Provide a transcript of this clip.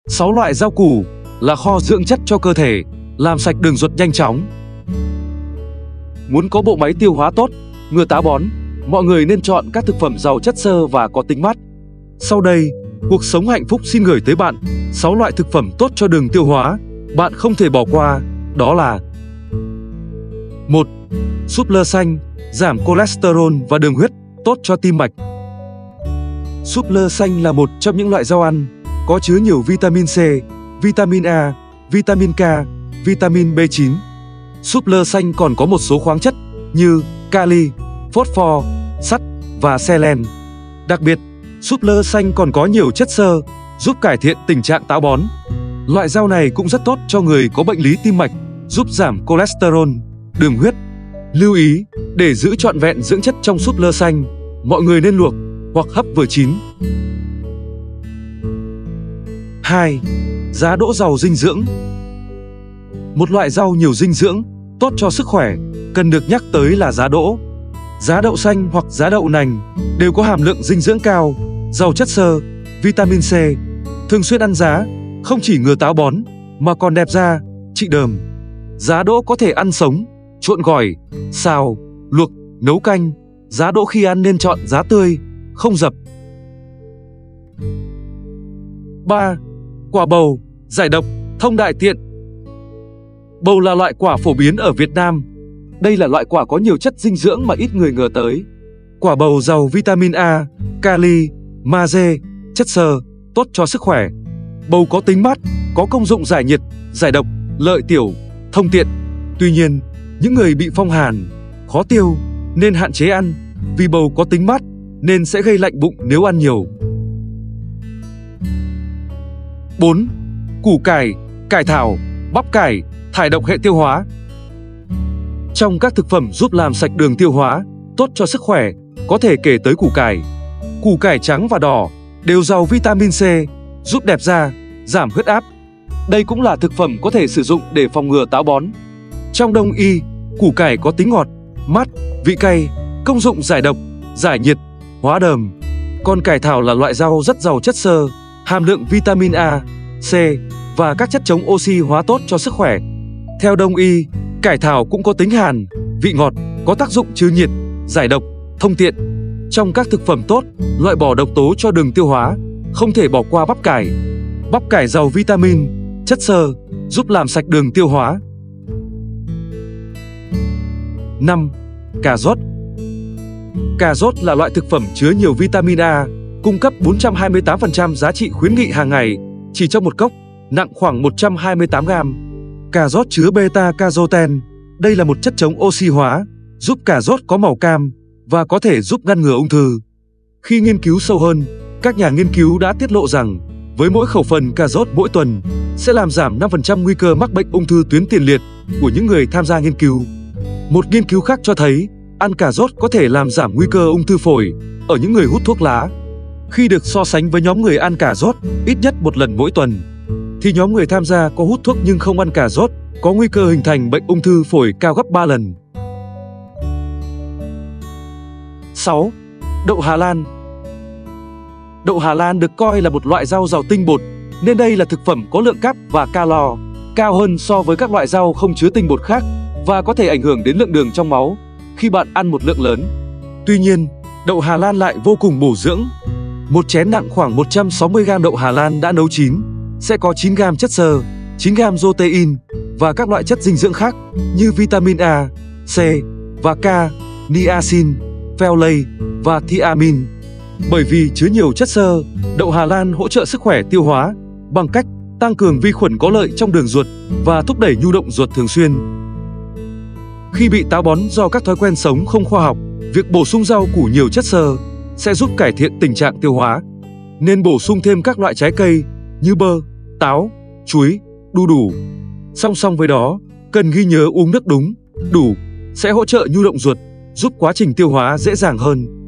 6 loại rau củ là kho dưỡng chất cho cơ thể, làm sạch đường ruột nhanh chóng. Muốn có bộ máy tiêu hóa tốt, ngừa táo bón, mọi người nên chọn các thực phẩm giàu chất xơ và có tính mát. Sau đây, Cuộc Sống Hạnh Phúc xin gửi tới bạn 6 loại thực phẩm tốt cho đường tiêu hóa bạn không thể bỏ qua, đó là: 1. Súp lơ xanh, giảm cholesterol và đường huyết, tốt cho tim mạch. Súp lơ xanh là một trong những loại rau ăn có chứa nhiều vitamin C, vitamin A, vitamin K, vitamin B9. Súp lơ xanh còn có một số khoáng chất như kali, phosphor, sắt và selen. Đặc biệt, súp lơ xanh còn có nhiều chất xơ, giúp cải thiện tình trạng táo bón. Loại rau này cũng rất tốt cho người có bệnh lý tim mạch, giúp giảm cholesterol, đường huyết. Lưu ý, để giữ trọn vẹn dưỡng chất trong súp lơ xanh, mọi người nên luộc hoặc hấp vừa chín. 2. Giá đỗ giàu dinh dưỡng. Một loại rau nhiều dinh dưỡng, tốt cho sức khỏe, cần được nhắc tới là giá đỗ. Giá đậu xanh hoặc giá đậu nành đều có hàm lượng dinh dưỡng cao, giàu chất xơ, vitamin C. Thường xuyên ăn giá, không chỉ ngừa táo bón, mà còn đẹp da, trị đờm. Giá đỗ có thể ăn sống, trộn gỏi, xào, luộc, nấu canh. Giá đỗ khi ăn nên chọn giá tươi, không dập. 3. Quả bầu, giải độc, thông đại tiện. Bầu là loại quả phổ biến ở Việt Nam. Đây là loại quả có nhiều chất dinh dưỡng mà ít người ngờ tới. Quả bầu giàu vitamin A, kali, magie, chất xơ, tốt cho sức khỏe. Bầu có tính mát, có công dụng giải nhiệt, giải độc, lợi tiểu, thông tiện. Tuy nhiên, những người bị phong hàn, khó tiêu nên hạn chế ăn, vì bầu có tính mát nên sẽ gây lạnh bụng nếu ăn nhiều. 4. Củ cải, cải thảo, bắp cải, thải độc hệ tiêu hóa. Trong các thực phẩm giúp làm sạch đường tiêu hóa, tốt cho sức khỏe, có thể kể tới củ cải. Củ cải trắng và đỏ đều giàu vitamin C, giúp đẹp da, giảm huyết áp. Đây cũng là thực phẩm có thể sử dụng để phòng ngừa táo bón. Trong Đông y, củ cải có tính ngọt, mát, vị cay, công dụng giải độc, giải nhiệt, hóa đờm. Còn cải thảo là loại rau rất giàu chất xơ, hàm lượng vitamin A, C và các chất chống oxy hóa tốt cho sức khỏe. Theo Đông y, cải thảo cũng có tính hàn, vị ngọt, có tác dụng trừ nhiệt, giải độc, thông tiện. Trong các thực phẩm tốt, loại bỏ độc tố cho đường tiêu hóa, không thể bỏ qua bắp cải. Bắp cải giàu vitamin, chất xơ, giúp làm sạch đường tiêu hóa. 5. Cà rốt. Cà rốt là loại thực phẩm chứa nhiều vitamin A, cung cấp 428% giá trị khuyến nghị hàng ngày, chỉ trong một cốc, nặng khoảng 128 gram. Cà rốt chứa beta-carotene, đây là một chất chống oxy hóa, giúp cà rốt có màu cam và có thể giúp ngăn ngừa ung thư. Khi nghiên cứu sâu hơn, các nhà nghiên cứu đã tiết lộ rằng với mỗi khẩu phần cà rốt mỗi tuần sẽ làm giảm 5% nguy cơ mắc bệnh ung thư tuyến tiền liệt của những người tham gia nghiên cứu. Một nghiên cứu khác cho thấy ăn cà rốt có thể làm giảm nguy cơ ung thư phổi ở những người hút thuốc lá. Khi được so sánh với nhóm người ăn cà rốt ít nhất một lần mỗi tuần, thì nhóm người tham gia có hút thuốc nhưng không ăn cà rốt có nguy cơ hình thành bệnh ung thư phổi cao gấp 3 lần. 6. Đậu Hà Lan. Đậu Hà Lan được coi là một loại rau giàu tinh bột, nên đây là thực phẩm có lượng cáp và calo cao hơn so với các loại rau không chứa tinh bột khác và có thể ảnh hưởng đến lượng đường trong máu khi bạn ăn một lượng lớn. Tuy nhiên, đậu Hà Lan lại vô cùng bổ dưỡng. Một chén nặng khoảng 160 gram đậu Hà Lan đã nấu chín sẽ có 9 gram chất xơ, 9 gram protein và các loại chất dinh dưỡng khác như vitamin A, C và K, niacin, folate và thiamin. Bởi vì chứa nhiều chất xơ, đậu Hà Lan hỗ trợ sức khỏe tiêu hóa bằng cách tăng cường vi khuẩn có lợi trong đường ruột và thúc đẩy nhu động ruột thường xuyên. Khi bị táo bón do các thói quen sống không khoa học, việc bổ sung rau củ nhiều chất xơ sẽ giúp cải thiện tình trạng tiêu hóa. Nên bổ sung thêm các loại trái cây như bơ, táo, chuối, đu đủ. Song song với đó, cần ghi nhớ uống nước đúng, đủ sẽ hỗ trợ nhu động ruột, giúp quá trình tiêu hóa dễ dàng hơn.